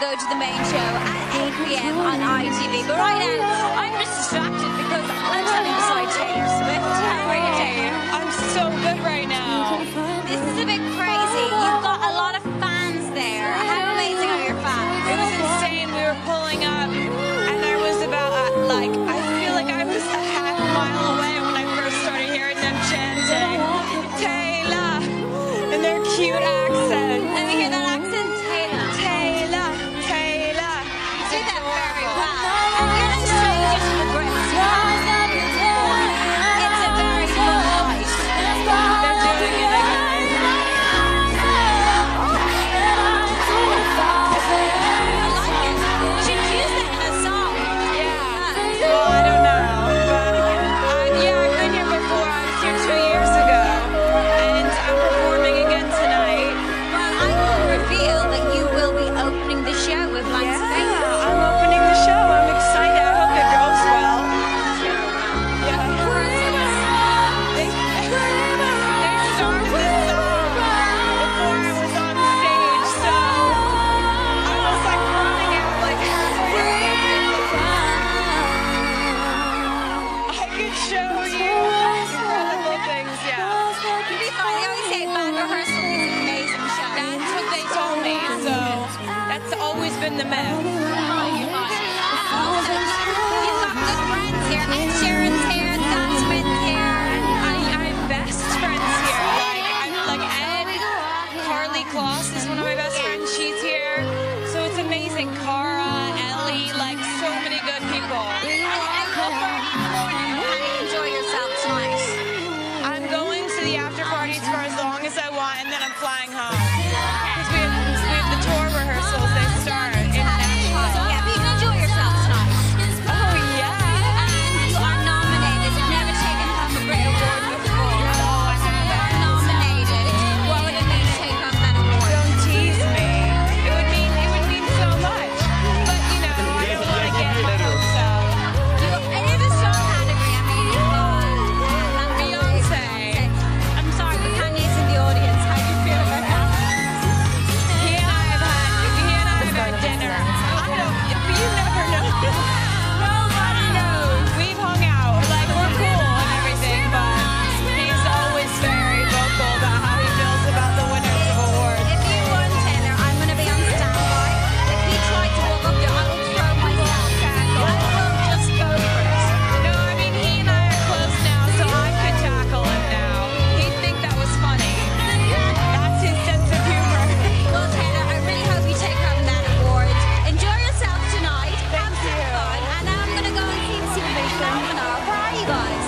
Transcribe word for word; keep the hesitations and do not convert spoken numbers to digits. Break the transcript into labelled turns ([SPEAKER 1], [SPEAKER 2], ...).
[SPEAKER 1] go to the main show at eight p m on I T V. But right now, I'm just distracted because I'm turning beside Taylor Swift. How are you, Taylor?
[SPEAKER 2] I'm so good right now.
[SPEAKER 1] This is a bit crazy. You've got a lot of fans there. How amazing are your fans?
[SPEAKER 2] It was insane. We were pulling up, and there was about, uh, like, I feel like I was a half mile away when I first started hearing them chanting, Taylor, in their cute accent.
[SPEAKER 1] Let me hear that accent, Taylor.
[SPEAKER 2] Taylor, Taylor.
[SPEAKER 1] You did that very well. And you're no stranger to the Brits. It's a very fun night.
[SPEAKER 2] They're doing it again. Been the myth.
[SPEAKER 1] You've got good friends here. Ed Sheeran's here. Sam Smith's here.
[SPEAKER 2] I, I have best friends here. Like, I'm like Ed. Carly Kloss is one of my best friends. She's here. So it's amazing. Cara, Ellie, like so many good people.
[SPEAKER 1] And, and, and how do you enjoy yourself tonight?
[SPEAKER 2] I'm going to the after parties for as long as I want, and then I'm flying home. Because we have, we have the tour rehearsals. They start.
[SPEAKER 1] Bye, guys.